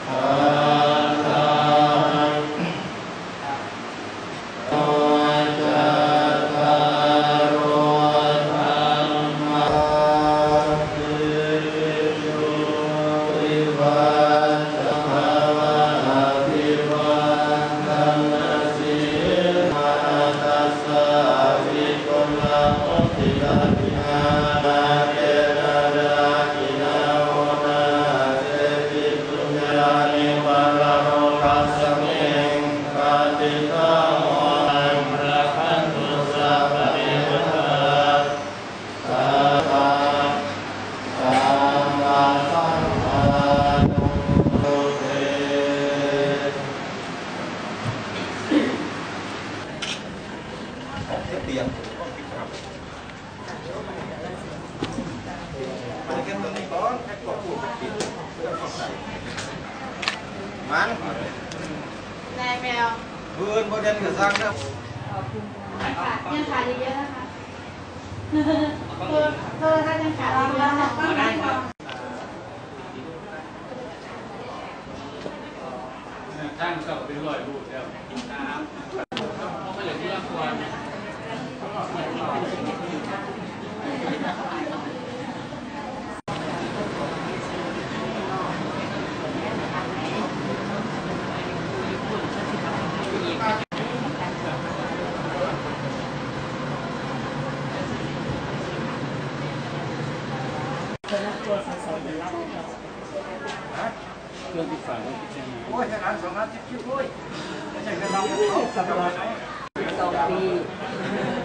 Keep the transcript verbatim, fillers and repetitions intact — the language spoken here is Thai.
มันนายแมวเพื่อนโมเดลกับซังนะยังขาดเยอะนะคะเพื่อเพื่อถ้ายังขาดเยอะนะคะช่างก็เป็นรอยรูปแล้วกินน้ำเขาก็เลยที่ละควรเครื่องที่ฝาไว้ที่เชียงใหม่โอ้ยงานสองงานสิบคิวโอ้ยไม่ใช่แค่เราสองปี